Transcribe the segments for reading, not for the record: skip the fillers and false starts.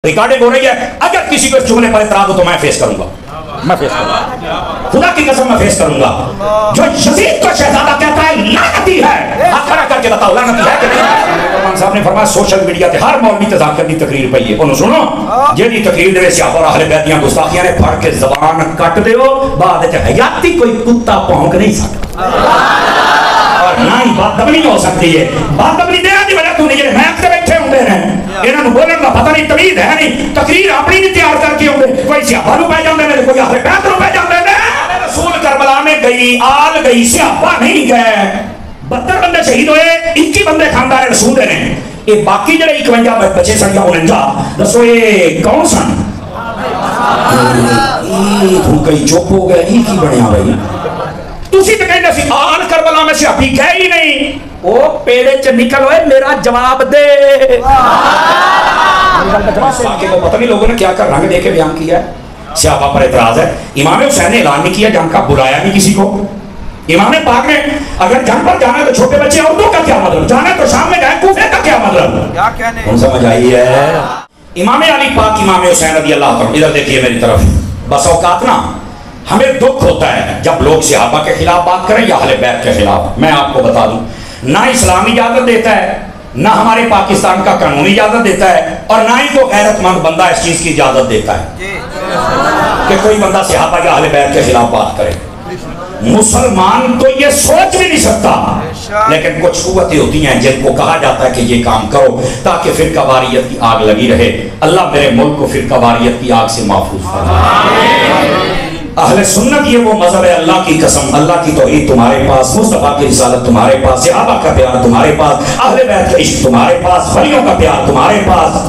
Recording हो रही है, अगर किसी को इस जुमले पर इतराज हो तो मैं फेस करूंगा, मैं फेस करूंगा, खुदा की कसम मैं फेस करूंगा। जो यजीद को शहजादा कहता है लानती है, हाथ खड़ा करके बताओ लानती है कि नहीं? साहब ने फरमाया सोशल मीडिया पे हर मौलवी तजाकर की तकरीर पई है, उन्होंने सुनो जेडी तकरीर दे सहाबा और अहले बैत दियां गुस्ताखियां ने फड़ के ज़बान कट दियो, बाद विच हयाती कोई कुत्ता भौंक नहीं सकता और ना ही बादबनी हो सकती है। बादबनी देना दी वजह तू नहीं जे मैक ते बैठे होंदे ने, इन्हां नूं बोलण दा पता नहीं, तमीज है नहीं, तकरीर अपनी नहीं तैयार करके होंदे, कोई सहाबा नूं पै जांदे ने, कोई अहले बैत नूं पै जांदे ने। रसूल करबला में गई आल गई, सहाबा नहीं गए, 72 बंदे शहीद होए, 21 बंदे खानदान रसूल दे ने, ये बाकी जेडे 51 बचे सन या 49 दसो ये कौन सन? तू कई चुप हो गया, ये की बनया भाई? तुसी तो कहंदे सी आल करबला में सहाबी गए ही नहीं, ओ पेड़े च निकल ओए मेरा जवाब दे। साके को पता नहीं लोगों ने क्या कर रंग दे के बयान किया है, सहाबा पर एतराज है। इमाम हुसैन ने ऐलान नहीं किया जंग का, बुलाया नहीं किसी को। इमाम पाक ने अगर जंग पर जाना है तो छोटे बच्चे औरतों का क्या मतलब, जाना है तो शाम में जाए, कूफे का क्या मतलब, क्या कहने कौन समझ आई है? इमाम अली पाक इमाम हुसैन रज़ी अल्लाह तआला, इधर देखिए मेरी तरफ, बस औकात ना हमें दुख होता है जब लोग सहाबा के खिलाफ बात करें या अहले बैत के खिलाफ। मैं आपको बता दूं, ना इस्लाम इजाजत देता है, ना हमारे पाकिस्तान का कानून इजाजत देता है, और ना ही कोई गैरतमंद बंदा इस चीज की इजाजत देता है कि कोई बंदा सहाबा या अहले बैत के खिलाफ बात करे। मुसलमान तो ये सोच भी नहीं सकता, लेकिन कुछ कुव्वतें होती हैं जिनको कहा जाता है कि ये काम करो ताकि फिरकावारियत की आग लगी रहे। अल्लाह मेरे मुल्क को फिरकावारियत की आग से महफूज फरमाए। अहले सुन्नत ये वो मजहब है, अल्लाह की कसम, अल्लाह की तौहीद तुम्हारे पास, मुस्तफा की रिसालत तुम्हारे पास, सहाबा का प्यार तुम्हारे पास, अहले बैत का इश्क तुम्हारे पास, वलियों का प्यार तुम्हारे पास,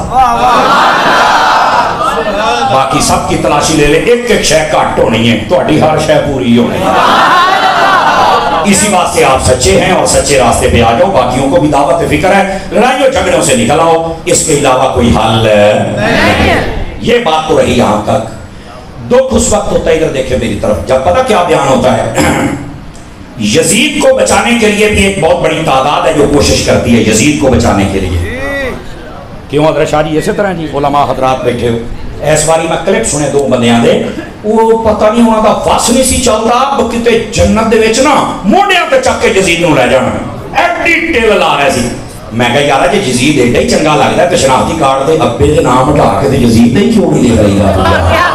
बाकी सब की तलाशी ले ले, एक एक शय घट होनी है, तुम्हारी हर शय पूरी होनी है। इसी वास्ते आप सच्चे हैं और सच्चे रास्ते पे आ जाओ, बाकियों को भी दावत फिक्र है, लड़ाइयों झगड़ों से निकल आओ, इसके अलावा कोई हल नहीं। ये बात तो रही यहाँ तक। दुख उस वक्त होता है, इधर देखे मेरी तरफ, जब पता क्या बयान होता है, यजीद को बचाने के लिए भी एक बहुत बड़ी तादाद है जो कोशिश करती है यजीद को बचाने के लिए। क्यों हज़रत शाह जी इसी तरह जी उलमा हजरात बैठे हो, इस बारी मैं क्लिप सुने दो बंदियां दे, वो पता नहीं उन्होंने वस नहीं सी चलता, किते जन्नत दे विच ना मोढियां ते चक के यजीद नूं लै जाना, एडी टेल ला रहे सी। मैं कहा यार जे यजीद एडा ही चंगा लगदा है, शनाख्ती कार्ड दे अब्बे दे नाम हटा के ते यजीद दे क्यों नहीं लिख रही?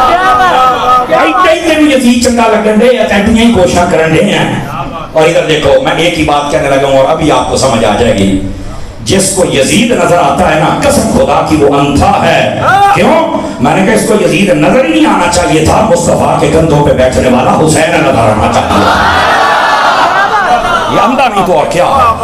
यजीद चंगा लगन दे, एडियां ही कोशिश करन दे हैं। और इधर देखो, मैं एक ही बात कहने लगा और अभी आपको समझ आ जाएगी। जिसको यजीद नजर आता है ना, कसम खुदा की वो अंधा है। क्यों? मैंने कहा इसको यजीद नजर ही नहीं आना चाहिए था, मुस्तफा के कंधों पे बैठने वाला हुसैन नजर आना चाहिए। ये अंधा नहीं तो और क्या?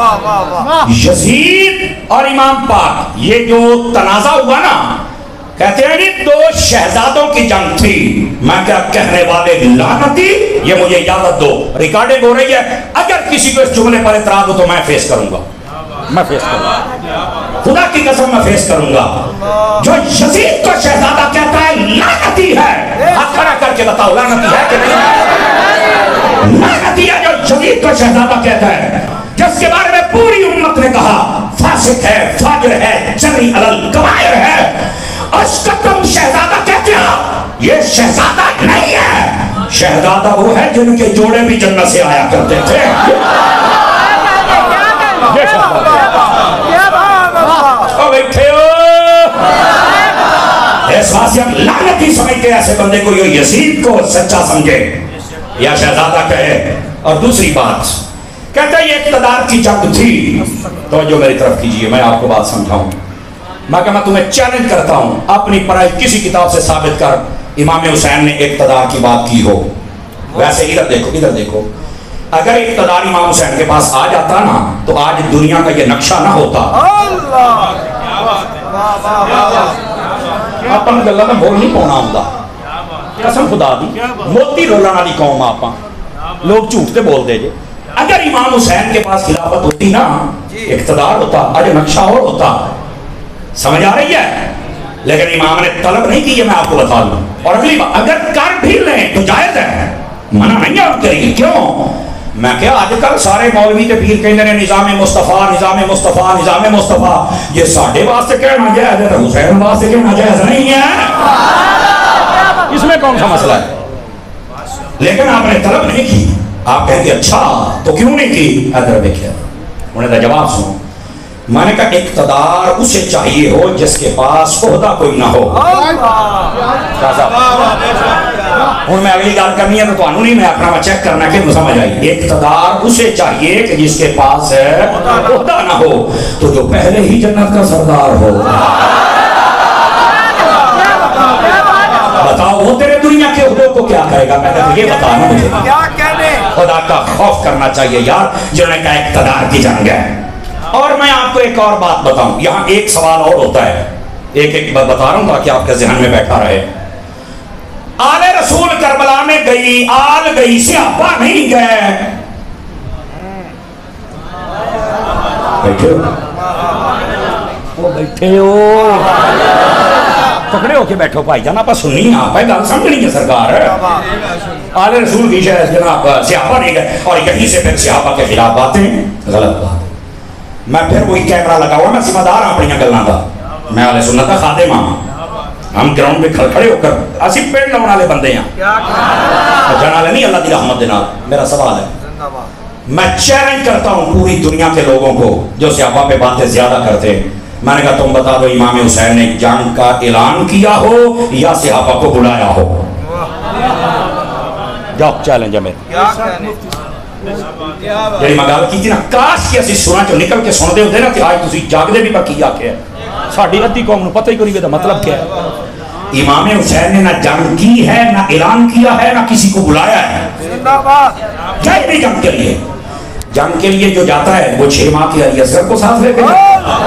यजीद और इमाम पाक ये जो तनाजा हुआ ना, कहते हैं कि दो शहजादों की जंग थी। मैं क्या कहने वाले लानती, ये मुझे इजाजत दो, रिकॉर्डिंग हो रही है, अगर किसी को इस जुमले पर इतराज हो तो मैं फेस करूंगा, मैं फेस करूंगा, खुदा की कसम मैं फेस करूंगा। जो यजीद को शहजादा कहता है लानती है, हाथ खड़ा करके बताओ लानती है कि नहीं? लानती है जो यजीद को शहजादा कहता है, जिसके बारे में पूरी उम्मत ने कहा फासिक है, फाजिर है, जरी अलल कबायर है। तुम शहजादा कहते हो, ये शहजादा नहीं है, शहजादा वो है जिनके जोड़े भी जन्नत से आया करते थे। लानती समझते ऐसे बंदे को, ये यजीद को सच्चा समझे या शहजादा कहे। और दूसरी बात कहता है ये इक़्तिदार की जंग थी, तो जो मेरी तरफ कीजिए, मैं आपको बात समझाऊं। मैं तुम्हें चैलेंज करता हूं, अपनी पढ़ाई किसी किताब से साबित कर इमाम हुसैन ने इक़्तिदार की बात की हो। वैसे इधर देखो, इधर देखो, अगर इक़्तिदार इमाम हुसैन के पास आ जाता ना, तो आज दुनिया का ये नक्शा ना होता। अपन गल्ला में बोल नहीं पाना होता, कसम खुदा दी, मोती रोलने वाली कौम आप, लोग झूठ से बोल दे जे। अगर इमाम हुसैन के पास खिलाफत होती ना, इक़्तिदार होता, आज नक्शा और होता। समझ आ रही है? लेकिन इमाम ने तलब नहीं की, है मैं आपको बता दूं। और अगली बात, अगर कर भी लें तो जायज है, मना नहीं है उनके लिए। क्यों? میں کیا آج کل سارے مولوی تے پیر کہندے نے نظام مصطفیٰ نظام مصطفیٰ نظام مصطفیٰ، یہ ساڈے واسطے کہنا جائز ہے، حسین واسطے کہنا جائز نہیں ہے، اس میں کون سا مسئلہ ہے؟ لیکن آپ نے طلب نہیں کی، آپ کہیں گے اچھا تو کیوں نہیں کی؟ ادھر دیکھیں انہیں تو جواب سنو، میں نے کہا اقتدار اسے چاہیے ہو جس کے پاس عہدہ کوئی نہ ہو۔ ہوں میں اگلی گل کرنی ہے تو تمہیں نہیں، میں اپنا چیک کرنا کہ سمجھ آئی۔ اقتدار اسے چاہیے کہ جس کے پاس عہدہ نہ ہو، تو جو پہلے ہی جنت کا سردار ہو۔ بتاؤ وہ تیرے دنیا کے عہدوں کو کیا کرے گا؟ میں نے یہ بتانا مجھے خدا کا خوف کرنا چاہیے یار، جنہوں نے کہا اقتدار کی جنگ ہے۔ اور میں آپ کو ایک اور بات بتاؤں، یہاں ایک سوال اور ہوتا ہے، ایک بات بتا رہا ہوں تاکہ آپ کے ذہن میں بیٹھا رہے۔ آل رسول کربلا میں گئی، آل گئی، صحابہ نہیں گئے۔ بیٹھے ہو؟ وہ بیٹھے ہو؟ تکڑے ہو کے بیٹھو بھائی جان، آپ سننی ہیں، آپ گل سمجھنی ہے سرکار۔ آل رسول کی شاید جناب صحابہ نہیں گئے، اور یہیں سے پھر صحابہ کے خلاف باتیں، غلط بات۔ میں پھر وہی کیمرہ لگا ہوا، میں ذمہ دار ہوں اپنی گلاں دا، میں اہل سنت دا خادم ہاں، ہم گراؤنڈ پہ کھڑے ہو کر اسی پیڑ لاؤن والے بندے ہیں، جان والے نہیں اللہ دی رحمت دے نال۔ میرا سوال ہے، میں چیلنج کرتا ہوں پوری دنیا کے لوگوں کو جو صحابہ پہ باتیں زیادہ کرتے ہیں، میں نے کہا تم بتا دو امام حسین نے جنگ کا اعلان کیا ہو یا صحابہ کو بلایا ہو؟ جاؤ چیلنج ہے میرا۔ جڑی میں گل کی تھی نا، کاش کہ اسی سنا چو نکل کے سن دے ہوتے نا، کہ آج تسی جاگ دے بھی پا کی آکھے ہے، ساڑھی ادھی قوم نو پتہ ہی کوئی نہیں مطلب کیا ہے۔ امام حسین نے نہ جنگ کی ہے، نہ اعلان کیا ہے، نہ کسی کو بلایا ہے۔ جائے بھی جنگ کے لیے، جنگ کے لیے جو جاتا ہے وہ 6 ماہ کی علی اصغر کو ساتھ لے کے جاتا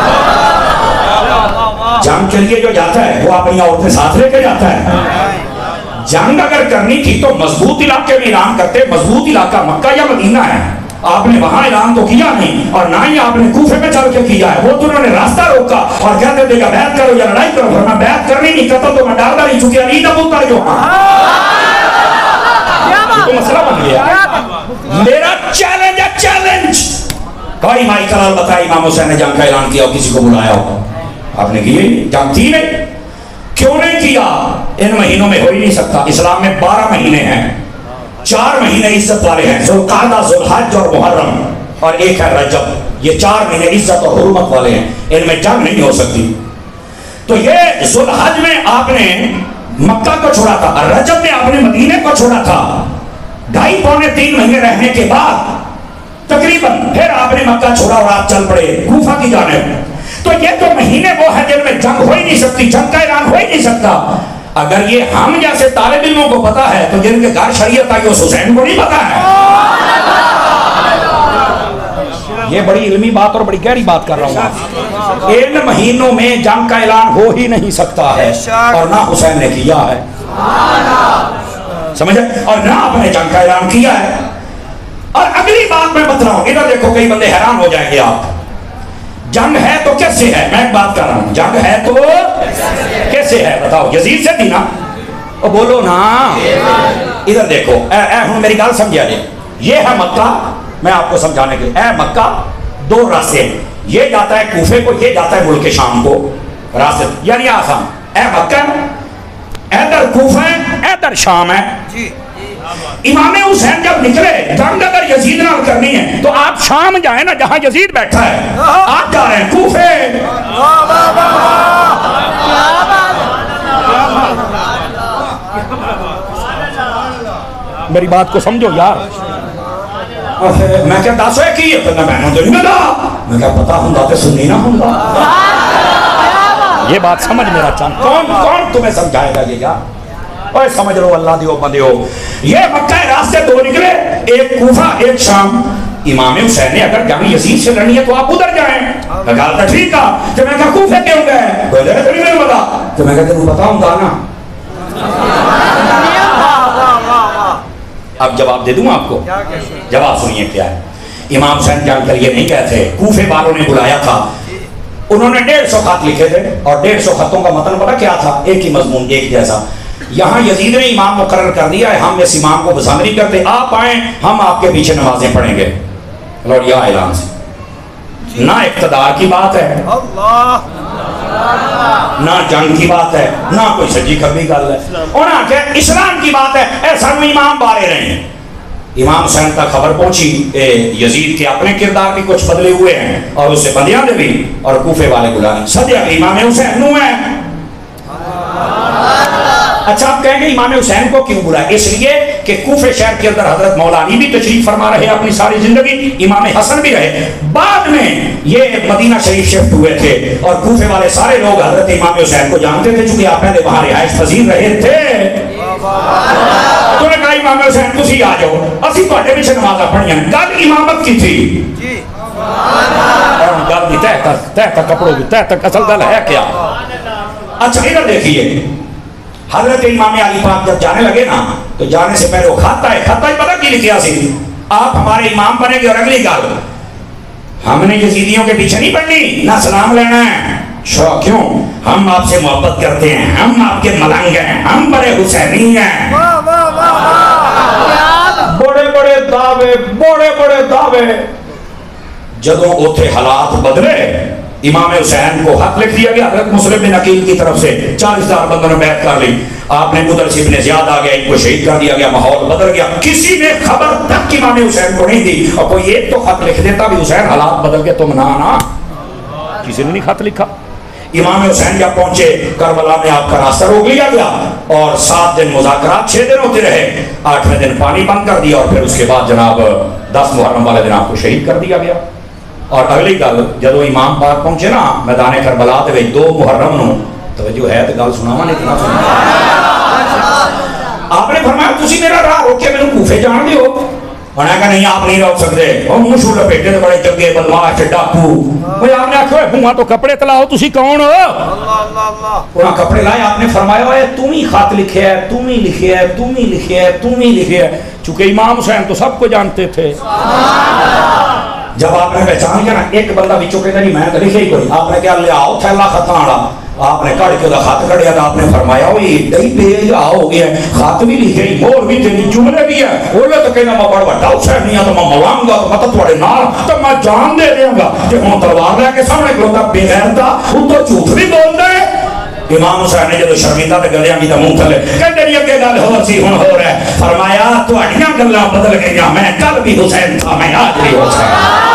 ہے، جنگ کے لیے جو جاتا ہے وہ اپنی عورتیں ساتھ لے کے جاتا ہے۔ جنگ اگر کرنی تھی تو مضبوط علاقے میں اعلان کرتے، مضبوط علاقہ مکہ یا مدینہ ہے، آپ نے وہاں اعلان تو کیا نہیں، اور نہ ہی آپ نے کوفے میں چل کے کیا ہے۔ وہ تو انہوں نے راستہ روکا اور کہتے تھے کہ بیعت کرو یا لڑائی کرو، ورنہ بیعت کرنی نہیں، قتل تو میں ڈال ڈالی چکی علی کا پتر جو ہاں، یہ تو مسئلہ بن گیا۔ میرا چیلنج ہے، چیلنج، کوئی مائی کلال بتائی امام حسین نے جنگ کا اعلان کیا اور کسی کو بلایا ہو؟ آپ نے کیا جنگ تھی نہیں، کیوں نہیں کیا؟ ان مہینوں میں ہو ہی نہیں سکتا۔ اسلام میں 12 مہینے ہیں، 4 مہینے عزت والے ہیں، ذوالقعدہ، ذوالحج اور محرم، اور ایک ہے رجب۔ یہ 4 مہینے عزت اور حرمت والے ہیں، ان میں جنگ نہیں ہو سکتی۔ تو یہ ذوالحج میں آپ نے مکہ کو چھوڑا تھا، رجب میں آپ نے مدینے کو چھوڑا تھا، 2.5 پونے 3 مہینے رہنے کے بعد تقریباً پھر آپ نے مکہ چھوڑا اور آپ چل پڑے کوفہ کی جانب۔ تو یہ تو مہینے وہ ہے جن میں جنگ ہو ہی نہیں سکتی، جنگ کا اعلان ہو ہی نہیں سکتا۔ اگر یہ ہم جیسے طالب علموں کو پتا ہے تو جن کے گھر شریعت آئی اس حسین کو نہیں پتا ہے۔ یہ بڑی علمی بات اور بڑی گہری بات کر رہا ہوں۔ ان مہینوں میں جنگ کا اعلان ہو ہی نہیں سکتا ہے، اور نہ حسین نے کیا ہے، سمجھے، اور نہ آپ نے جنگ کا اعلان کیا ہے۔ اور اگلی بات میں بتا رہا ہوں، ادھر دیکھو کئی بندے حیران ہو جائیں گے، آپ جنگ ہے تو کیسے ہے؟ میں ایک بات کر رہا ہوں، جنگ ہے تو کیسے ہے بتاؤ؟ یزید سے تھی نا؟ او بولو نا، ادھر دیکھو، ہوں میری گل سمجھا جائے، یہ ہے مکہ، میں آپ کو سمجھانے کے لیے، مکہ 2 راستے ہیں، یہ جاتا ہے کوفے کو، یہ جاتا ہے ملک شام کو، راستے یعنی آسان، مکہ ادھر کوفہ ہے، ادھر شام ہے۔ امام حسین جب نکلے جنگ اگر یزید نال کرنی ہے تو آپ شام جائیں نا جہاں یزید بیٹھا ہے، آپ جا رہے ہیں کوفے۔ میری بات کو سمجھو یار، میں کیا دس ہوئے کی ہے، میں تو نہیں ملا، میں کیا پتا ہوں تو سنی نہ ہوں، یہ بات سمجھ میرا چاند، کون تمہیں سمجھائے گا یہ یار؟ اوہ سمجھ لو اللہ دیو بندے ہو، یہ مکہ راستے 2 نکلے، ایک کوفہ ایک شام۔ امام حسین نے اگر جنگ یزید سے لڑنی ہے تو آپ ادھر جائیں، میں کہا تھا ٹھیک ہے، تو میں کہا کوفے کیوں گئے؟ بولے تو نہیں میں بتا، تو میں کہا تمہیں بتاؤں گا نا۔ اب جواب دے دوں آپ کو، جواب سنیے کیا ہے۔ امام حسین جنگ کے لیے نہیں گئے تھے، کوفے والوں نے بلایا تھا، انہوں نے 150 خط لکھے تھے، اور 150 خطوں کا مطلب پتا کیا تھا؟ ایک ہی مضمون، ایک جیسا۔ یہاں یزید نے امام مقرر کر دیا ہے، ہم اس امام کو پسند نہیں کرتے، آپ آئیں ہم آپ کے پیچھے نمازیں پڑھیں گے۔ لوڈیا اعلان سے نہ اقتدار کی بات ہے، نہ جنگ کی بات ہے، نہ کوئی سجی کبھی گل ہے، انہاں کہ اسلام کی بات ہے، اے سانو امام بارے رہے ہیں۔ امام حسین تک خبر پہنچی یزید کے اپنے کردار بھی کچھ بدلے ہوئے ہیں اور اس سے بندیاں دے بھی، اور کوفے والے بلانے سدیا کہ امام حسین نو ہے۔ اچھا آپ کہیں گے امام حسین کو کیوں بلایا؟ اس لیے کہ کوفے شہر کے اندر حضرت مولا علی بھی تشریف فرما رہے اپنی ساری زندگی، امام حسن بھی رہے، بعد میں یہ مدینہ شریف شفٹ ہوئے تھے اور کوفے والے سارے لوگ حضرت امام حسین کو جانتے تھے چونکہ آپ پہلے وہاں رہائش پذیر رہے تھے۔ تو نے کہا امام حسین تسی آ جاؤ، اسی تواڈے پیچھے نمازاں پڑھیاں، گل امامت کی تھی اور گل دی تہ تک کپڑوں کی تہ تک اصل گل ہے کیا؟ اچھا ادھر دیکھیے، حضرت امام علی پاک جب جانے لگے نا تو جانے سے پہلے وہ خط آئے، خط آئے پتہ کی لکھیا سی؟ آپ ہمارے امام بنے گے، اور اگلی گل ہم نے یزیدیوں کے پیچھے نہیں پڑھنی، نہ سلام لینا ہے۔ کیوں؟ ہم آپ سے محبت کرتے ہیں، ہم آپ کے ملنگ ہیں، ہم بڑے حسینی ہیں۔ بڑے بڑے دعوے، بڑے بڑے دعوے۔ جدوں اوتھے حالات بدلے، امام حسین کو حق لکھ دیا گیا حضرت مسلم بن عقیل کی طرف سے، 40,000 بندوں نے بیعت کر لی، آپ نے مدرس ابن زیاد آ گیا، ان کو شہید کر دیا گیا، ماحول بدل گیا، کسی نے خبر تک امام حسین کو نہیں دی، اور کوئی ایک تو خط لکھ دیتا بھی حسین حالات بدل کے تم نہ کسی نے نہیں خط لکھا۔ امام حسین جب پہنچے کربلا میں آپ کا راستہ روک لیا گیا اور 7 دن مذاکرات، 6 دن ہوتے رہے، 8ویں دن پانی بند کر دیا اور پھر اس کے بعد جناب 10 محرم والے دن آپ کو شہید کر دیا گیا۔ اور اگلی گل جدو امام پاک پہنچے نا میدان کربلا دے وچ 2 محرم نو، توجہ ہے تو گل سناواں نہیں اتنا سنا، آپ نے فرمایا تسی میرا راہ روکے مینوں کوفے جان دیو، انہاں کہا نہیں آپ نہیں روک سکتے، وہ مشہور لپیٹے تے بڑے چنگے بدماش ڈاکو، وہ آپ نے آکھیا ہواں تو کپڑے تلاؤ تسی کون ہو؟ انہاں کپڑے لائے، آپ نے فرمایا اے تم ہی خط لکھیا ہے، تم ہی لکھیا ہے، تم ہی لکھیا ہے، تم ہی لکھیا ہے، چونکہ امام حسین تو سب کو جانتے تھے۔ جب آپ نے پہچان کیا نا ایک بندہ بچوں کہتا نہیں میں تو لکھے ہی کوئی، آپ نے کیا لے آؤ تھیلا خطاں والا، آپ نے کڑ کے دا خط کڑیا تو آپ نے فرمایا وہ ایڈی بے حیا ہو گیا ہے، خط بھی لکھے ہی، مور بھی تیری، جملے بھی ہے، بولے تو کہنا میں بڑا بڑا حسین نہیں تو میں ملوں گا، تو میں تو تھوڑے نال تو میں جان دے دوں گا، کہ ہوں تلوار لے کے سامنے کھلوتا بے غیرتا، وہ تو جھوٹ بھی بولتا ہے۔ امام حسین نے جدو شرمندہ تے گلیاں کی منہ تھلے کہتے نہیں اگے گل ہو سی ہن ہو رہا ہے، فرمایا تہاڈیاں گلاں بدل گئیاں، میں کل بھی حسین تھا، میں آج بھی حسین،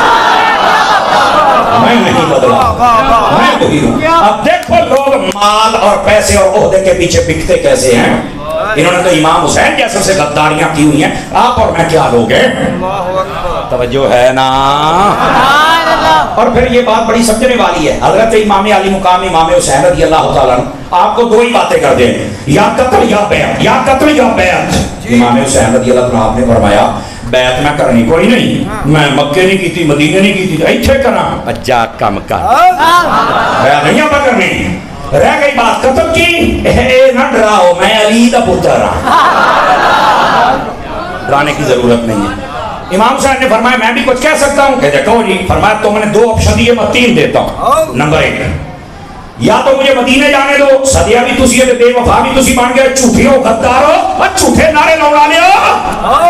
میں نہیں بدلا، میں وہی ہوں۔ اب دیکھو لوگ مال اور پیسے اور عہدے کے پیچھے بکتے کیسے ہیں، انہوں نے تو امام حسین جیسے سے غداریاں کی ہوئی ہیں، آپ اور میں کیا لوگ ہیں؟ توجہ ہے نا؟ اور پھر یہ بات بڑی سمجھنے والی ہے، حضرت امام علی مقام امام حسین رضی اللہ تعالیٰ آپ کو 2 ہی باتیں کر دیں، یا قتل یا بیعت، یا قتل یا بیعت۔ امام حسین رضی اللہ تعالیٰ آپ نے فرمایا بیعت میں کرنی کوئی نہیں، میں مکے نہیں کی تھی، مدینے نہیں کی تھی، ایتھے کرا اجا کم کر، بیعت نہیں آپ کرنی۔ رہ گئی بات قتل کی، اے نہ ڈراؤ میں علی دا پتر ہاں، ڈرانے کی ضرورت نہیں ہے۔ امام صاحب نے فرمایا میں بھی کچھ کہہ سکتا ہوں، کہتے کہو جی، فرمایا تو میں نے 2 آپشن دیے، میں 3 دیتا ہوں۔ نمبر 1، یا تو مجھے مدینے جانے دو، صدیہ بھی تسی ہے بے وفا بھی تسی بن گئے، جھوٹے ہو غدار ہو اور جھوٹے نعرے لاؤ لے ہو،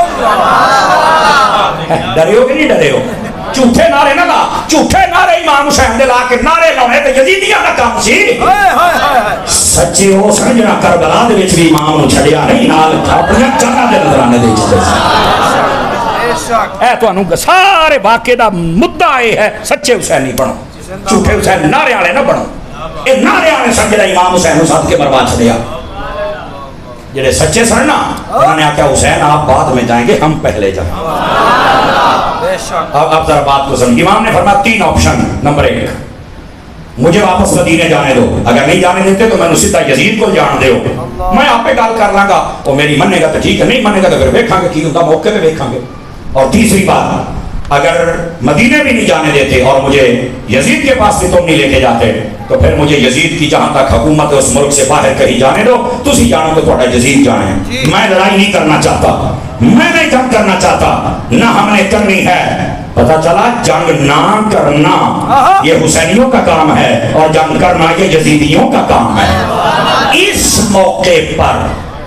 ڈرے ہو کہ نہیں ڈرے ہو؟ جھوٹے نعرے نہ لا، جھوٹے نعرے امام حسین دے لا کے نعرے لاؤنے تے یزیدیاں دا کام سی، سچے ہو سمجھنا کربلا دے وچ بھی امام نوں چھڈیا نہیں، نال اپنی جاناں دے نظرانے دے وچ اے تو انہوں سارے واقعے دا مدعا یہ ہے سچے حسینی بنو، جھوٹے حسین نعرے والے نہ بنو۔ اے نعرے والے سن جڑا امام حسین نوں سد کے برباد چھڈیا، جڑے سچے سن نا انہوں نے آخیا حسین آپ بعد میں جائیں گے، ہم پہلے جائیں گے۔ اب ذرا بات کو سمجھ، امام نے فرمایا 3 آپشن۔ نمبر 1، مجھے واپس مدینے جانے دو، اگر نہیں جانے دیتے تو میں سیدھا یزید کو جان دیو، میں آپ پہ گل کر لاں گا، وہ میری منے گا تو ٹھیک ہے، نہیں منے گا تو پھر ویکھاں گے کی ہوندا، موقع پہ ویکھاں گے۔ اور تیسری بات، اگر مدینے بھی نہیں جانے دیتے اور مجھے یزید کے پاس بھی تم نہیں لے کے جاتے تو پھر مجھے یزید کی جہاں تک حکومت ہے اس ملک سے باہر کہیں جانے دو، تسی جانو تو تھوڑا یزید جانے، میں لڑائی نہیں کرنا چاہتا، میں نہیں جنگ کرنا چاہتا، نہ ہم نے کرنی ہے۔ پتہ چلا جنگ نہ کرنا یہ حسینیوں کا کام ہے اور جنگ کرنا یہ یزیدیوں کا کام ہے۔ اس موقع پر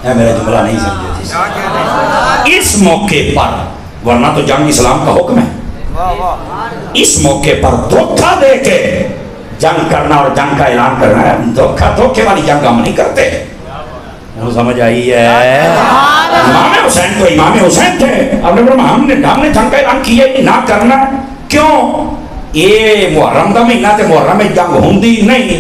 है मेरा जुमला नहीं समझे इस मौके पर, वरना तो जंग इस्लाम का हुक्म है। इस मौके पर धोखा दे के जंग करना और जंग का ऐलान करना है, धोखे वाली जंग हम नहीं करते। समझ आई है? इमाम हुसैन तो इमाम हुसैन थे, हमने जंग का ऐलान किया ही ना करना। क्यों? ये मुहर्रम का महीना ते मुहर्रम में जंग होंगी नहीं।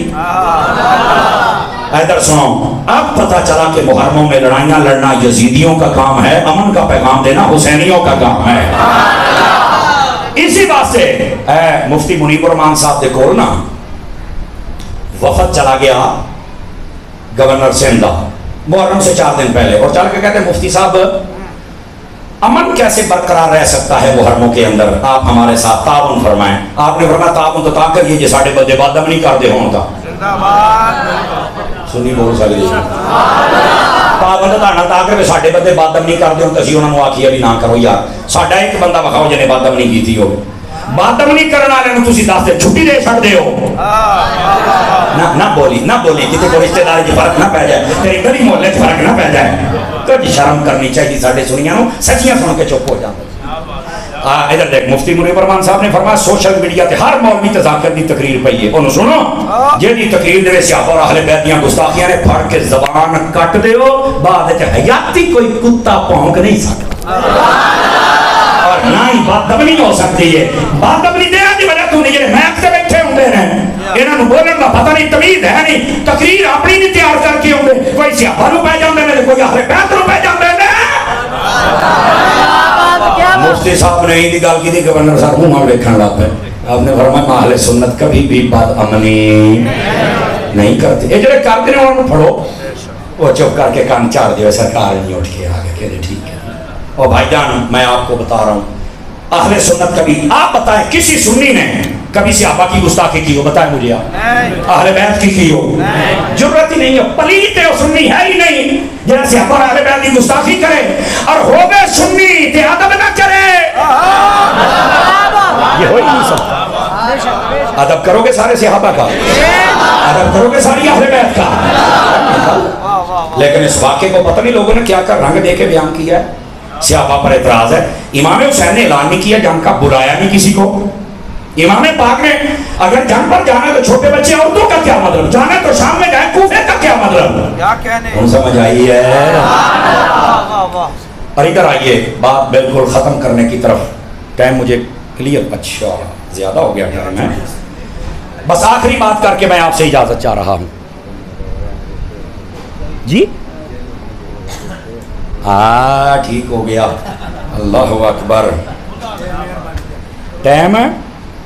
इधर सुनो, अब पता चला कि मुहर्रमों में लड़ाइयां लड़ना यजीदियों का काम है, अमन का पैगाम देना हुसैनियों का काम है। इसी बात से मुफ्ती मुनीब रहमान साहब दे कोल ना वफद चला गया गवर्नर सिंध का मुहर्रम से 4 दिन पहले, और चल के कहते मुफ्ती साहब अमन कैसे बरकरार रह सकता है मुहर्रमों के अंदर, आप हमारे साथ ताउन फरमाएं। आपने फरमाया ताउन तो ता करिए जे साडे बंदे बादम नहीं करते हों ता सुनी बोल सकते ताउन ताना ता कर साडे बंदे बादम नहीं करते हों, असीं उन्हां नूं आखिए भी ना करो यार, साडा एक बंदा विखाओ जिन्हें बादम नहीं कीती हो। बादम नहीं करने वाले नूं तुसीं 10 दिन छुट्टी दे छड्डदे हो। ना बोली किते कोई रिश्तेदारी च फर्क ना पै जाए, तेरी गली मोहल्ले च फर्क ना पै जाए। कुछ शर्म करनी चाहिए साडे सुनियां नूं, सच्चियां सुन के चुप हो जाते। इधर देख मुफ्ती मुनीब रहमान साहब ने फरमाया सोशल मीडिया ते हर मौलवी ते जाकिर दी तकरीर पई है, उन्होंने सुनो जेदी तकरीर दे विच सहाबा और अहले बैत दी गुस्ताखियां ने फड़ के जबान कट दिओ, बाद विच हयाती कोई कुत्ता भौंक नहीं सकता और ना ही बादबनी हो सकती है। बादबनी देना दी वजह तू नहीं, मैच ते बैठे होंदे ने, इन्हां नूं बोलण दा पता नहीं, तमीज है नहीं, तकरीर अपनी नहीं तैयार करके आउंदे, कोई सहाबा नूं पै जांदे ने, कोई अहले बैत नूं पै जांदे ने। मुफ्ती साहब ने यही गल की, गवर्नर साहब मुंह देखने लग पे, आपने फरमाया अहले सुन्नत कभी भी बदअमनी नहीं करते। ये जो करते हैं उन्होंने फड़ो, वो चुप करके कान चाड़ दिया, सरकार नहीं उठ के आ गया, कहते ठीक है। और भाईजान मैं आपको बता रहा हूँ अहले सुन्नत कभी, आप बताएं किसी सुन्नी ने कभी सहाबा की गुस्ताखी की हो? बताएं मुझे आप, अहले बैत की हो? जरूरत ही नहीं है, पलीत है, सुन्नी है ही नहीं जरा सहाबा और अहले बैत की गुस्ताखी करे, और हो गए सुन्नी ते अदब ना करे, ये हो ही नहीं सकता। अदब करोगे सारे सहाबा का, अदब करोगे सारी अहले बैत का। लेकिन इस वाक़े को पता नहीं लोगों ने क्या कर रंग दे के बयान किया है। सहाबा पर एतराज है, इमाम हुसैन ने ऐलान नहीं किया जंग का, बुलाया नहीं किसी को। इमाम पाक ने अगर जंग पर जाना तो छोटे बच्चे औरतों का क्या मतलब, जाना तो शाम में जाए, कूफे का क्या मतलब, क्या कहने, समझ आई है? और इधर आइए बात बिल्कुल खत्म करने की तरफ, टाइम मुझे क्लियर, अच्छा ज्यादा हो गया टाइम है, बस आखिरी बात करके मैं आपसे इजाजत चाह रहा हूं जी। हाँ ठीक हो गया, अल्लाह अकबर। टाइम है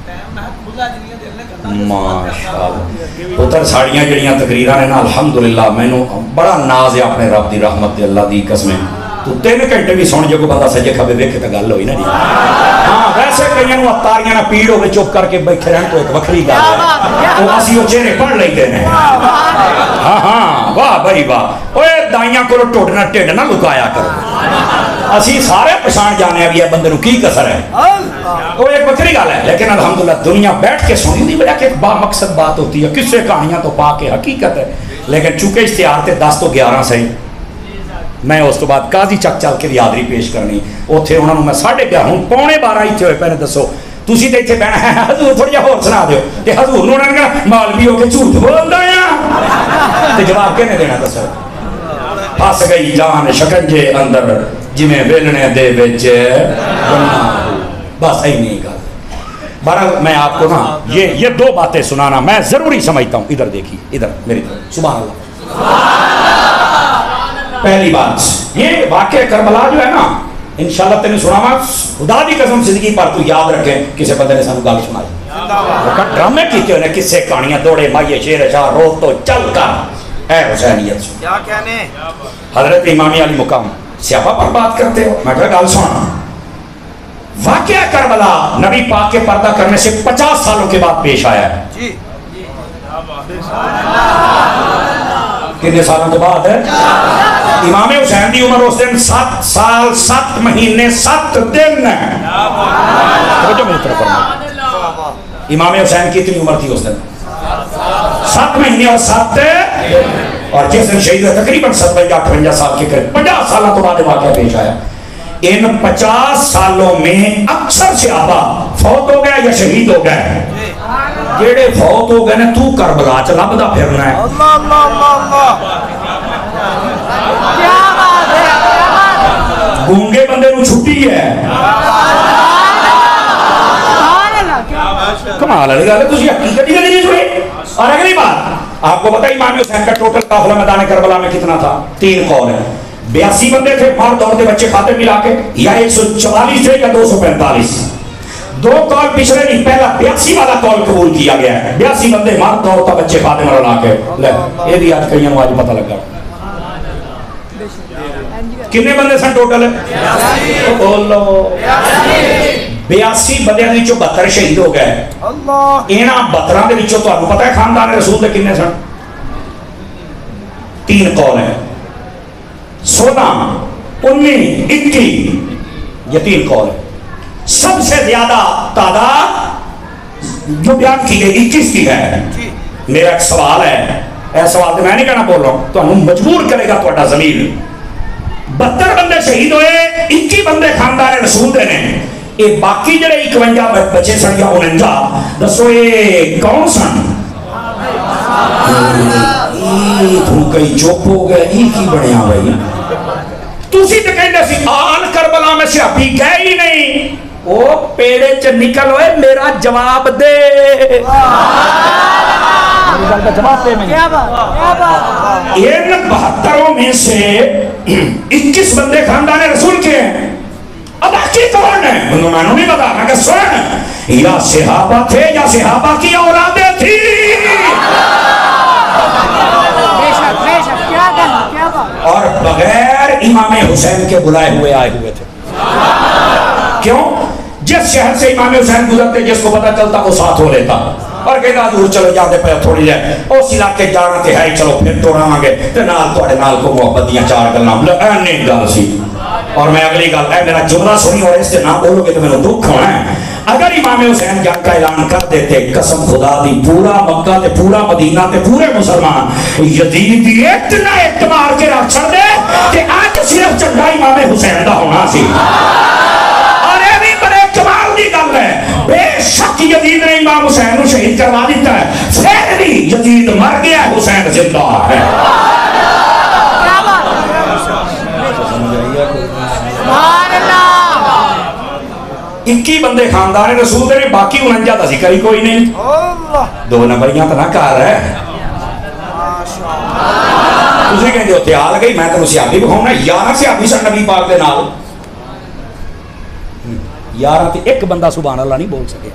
माशाअल्लाह। पुत्र साड़ियां जड़ियां तकरीरां ने ना अल्हम्दुलिल्लाह मैनू बड़ा नाज है अपने रब दी रहमत अल्लाह दी कसमें। तू 3 घंटे भी सुन जो बंदा सजे खबे वेखे तो गल होई ना जी। हाँ वैसे कईयां नूं अतारियां ना पीड़ होवे चुप करके बैठे रहन तो एक वखरी गल है, वो असीं वो चेहरे पढ़ लैंदे ने। हाँ हाँ वाह भाई वाह, ओए दाइयां कोलों ढिड ना ढिड ना लुकाया करो, असीं सारे पछाण जाने भी है बंदे नूं की कसर है, वो एक वखरी गल है। लेकिन अल्हम्दुलिल्लाह दुनिया बैठ के सुनी दी बजा के एक बामकसद बात होती है, किस्से कहानियां तो पा के हकीकत है। लेकिन चूंकि इश्तिहार ते 10 तो 11 सही, मैं उस तो बाद काजी चक चल के यादरी पेश करनी, उत्थे उन्होंने मैं 11:30 हूँ 11:15 इत्थे होए पैने, दसो तुसीं ते इत्थे बहना है, हजूर थोड़ा जिहा होर सुना दिओ, ते हजूर नूं उन्होंने कहना मौलवी हो के झूठ बोलदा आ, ते जवाब किहने देना दसो? फस गई जान शकंजे अंदर जिवें वेलणे दे विच गन्ना, बस इन्नी गल। बहरहाल मैं आपको ना ये 2 बातें सुनाना मैं जरूरी समझता हूँ। इधर देखिए, इधर मेरी तरफ, सुभान अल्लाह। पहली बात, ये वाक़या करबला जो है ना, इंशाल्लाह तेने सुनावा, खुदा दी कसम जिंदगी पर तू याद रखे, किसी बंदे ने सानू गल सुनाई, ड्रामे कीते हुए ने, किस्से कहानियां, दौड़े माइये शेर शाह रो तो चल कर ए हुसैनियत क्या कहने, हजरत इमामी अली मुकाम स्यापा पर बात करते हो। मैं कहा गल सुन, वाक़या करबला नबी पाक के पर्दा करने से 50 सालों के बाद पेश आया है जी। कितने सालों के बाद है? इमाम हुसैन की उम्र उस दिन 7 साल 7 महीने 7 दिन है। इमाम हुसैन की कितनी उम्र थी उस दिन? 7 महीने और 7 اور جس دن شہید ہوئے تقریباً 57-58 سال کے قریب 50 سالہ تو بعد واقعہ پیش آیا. ان 50 سالوں میں اکثر صحابہ فوت ہو گئے یا شہید ہو گئے. جیڑے فوت ہو گئے نا تو کربلا چ لبدا پھرنا ہے. اللہ اللہ اللہ اللہ. کیا بات ہے. گونگے بندے نو چھٹی ہے. کمال ہے گل تسی حقیقت ہی نہیں سنی. اور اگلی بات آپ کو پتہ امام حسین کا ٹوٹل قافلہ میدان کربلا میں کتنا تھا؟ 3 قول ہے. 82 بندے تھے مرد عورتیں بچے خاتم ملا کے, یا 144 تھے یا 245. 2 قول پچھلے نہیں, پہلا 82 والا قول قبول کیا گیا ہے. 82 بندے مرد عورتیں بچے خاتم ملا کے. لے یہ بھی آج کئیوں آج پتہ لگا. کتنے بندے سن ٹوٹل؟ 82 بندیاں دے وچوں 72 شہید ہو گئے. انہاں 72 دے وچوں تانوں پتہ ہے خاندان رسول دے کتنے سن؟ 3 قول ہیں. 16 19 21 یہ 3 قول ہے. سب سے زیادہ تعداد جو بیان کی گئی 21 کی ہے. میرا ایک سوال ہے, ایسا سوال تو میں نہیں کہنا بول رہا ہوں, تو مجبور کرے گا تہاڈا ضمیر. 72 بندے شہید ہوئے, 21 بندے خاندان رسول دے نے. یہ باقی جڑے 51 بچے سن یا 49, دسو یہ کون سن؟ تم کئی چپ ہو گئے, یہ کی بنیا بھائی؟ تسی تے کہندے سی آل کربلا میں صحابی گئے ہی نہیں. او پیڑے چ نکل ہوئے, میرا جواب دے. ان 72 میں سے 21 بندے خاندان رسول کے ہیں. اب باقی کون ہے انہوں نے نہیں بتا. میں کہ سن, یا صحابہ تھے یا صحابہ کی اولادیں تھی. اور بغیر امام حسین کے بلائے ہوئے آئے ہوئے تھے. کیوں؟ جس شہر سے امام حسین گزرتے جس کو پتہ چلتا وہ ساتھ ہو لیتا, اور کہتا دور چلو جاتے پہ تھوڑی جائے اس علاقے جانا تے ہے چلو پھر توڑا آنگے تے نال توڑے نال کو محبت دیاں 4 گلنا نہیں گل سی. اور میں اگلی گل ہے, میرا جملہ سنی اور اس سے نہ بولو گے تو میں نے دکھ ہونا ہے. اگر امام حسین جنگ کا اعلان کر دیتے, قسم خدا دی پورا مکہ تے پورا مدینہ تے پورے مسلمان یزیدی اتنا اعتبار کے رکھ چھڑ دے کہ آج صرف جھنڈا امام حسین دا ہونا سی. اور یہ بھی بڑے کمال دی گل ہے, بے شک یزید نے امام حسین کو شہید کروا دیتا ہے, پھر بھی یزید مر گیا, حسین زندہ ہے. 21 بندے خاندان رسول دے, باقی 49 دا ذکر ہی کوئی نہیں. 2 نمبریاں تو نہ کر رہے. تسی کہندے ہو تیار گئی, میں تینوں صحابی بکھاؤں 11 صحابی سن نبی پاک دے نال. 11 تے ایک بندہ سبحان اللہ نہیں بول سکے.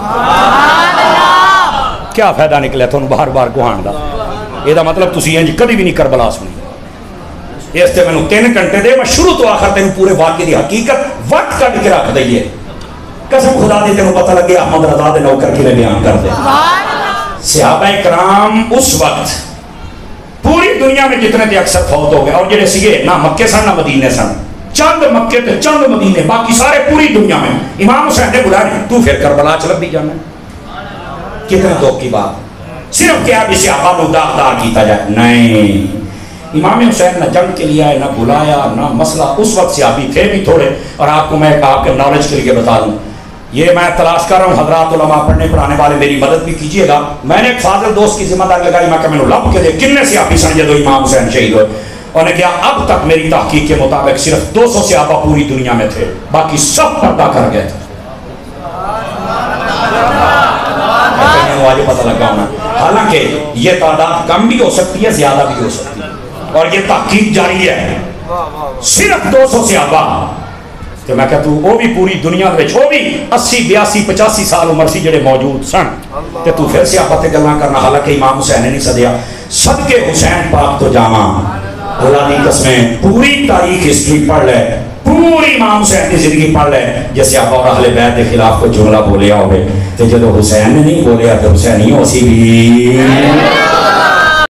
کیا فائدہ نکلے تھانوں بار بار کہان دا؟ یہ دا مطلب تسی انج کبھی بھی نہیں کربلا سنی. اس تے مینوں 3 گھنٹے دے, میں شروع تو آخر تینوں پورے واقعے دی حقیقت وقت کٹ کے رکھ دئیے. قسم خدا دی تینوں پتہ لگے احمد رضا دے نوکر کے بیان کر دے. صحابہ کرام اس وقت پوری دنیا میں جتنے تھے اکثر فوت ہو گئے, اور جڑے سیگے نہ مکے سن نہ مدینے سن, چند مکے تے چند مدینے, باقی سارے پوری دنیا میں. امام حسین نے بلایا, تو پھر کربلا چ لبی جانا. کتنے دکھ کی بات. صرف کیا بھی صحابہ نو داغدار کیتا جائے نہیں. امام حسین نہ جنگ کے لیے آئے, نہ بلایا, نہ مسئلہ. اس وقت صحابی تھے بھی تھوڑے. اور آپ کو میں آپ کے نالج کے لیے بتا دوں, یہ میں تلاش کر رہا ہوں, حضرات علماء پڑھنے پڑھانے والے میری مدد بھی کیجئے گا. میں نے ایک فاضل دوست کی ذمہ داری لگائی, میں کہ میں نے لب کے دے کنے صحابی سن جدو امام حسین شہید ہوئے. انہوں نے کہا اب تک میری تحقیق کے مطابق صرف 200 صحابہ پوری دنیا میں تھے, باقی سب پردہ کر گئے تھے. مجھے پتہ لگا ہونا. حالانکہ یہ تعداد کم بھی ہو سکتی ہے, زیادہ بھی ہو سکتی ہے, اور یہ تحقیق جاری ہے. صرف 200 صحابہ. تو میں کہتا ہوں وہ بھی پوری دنیا میں, وہ بھی 80 82 85 سال عمر سی جڑے موجود سن. تے تو پھر صحابہ تے گلاں کرنا, حالانکہ امام حسین نے نہیں سدیا. صدقے حسین پاک تو جاواں, اللہ دی قسمیں پوری تاریخ ہسٹری پڑھ لے, پوری امام حسین کی زندگی پڑھ لے, جیسے آپ اور اہل بیت کے خلاف کوئی جملہ بولیا ہوئے, تو جدو حسین نے نہیں بولیا تو حسینیوں اسی بھی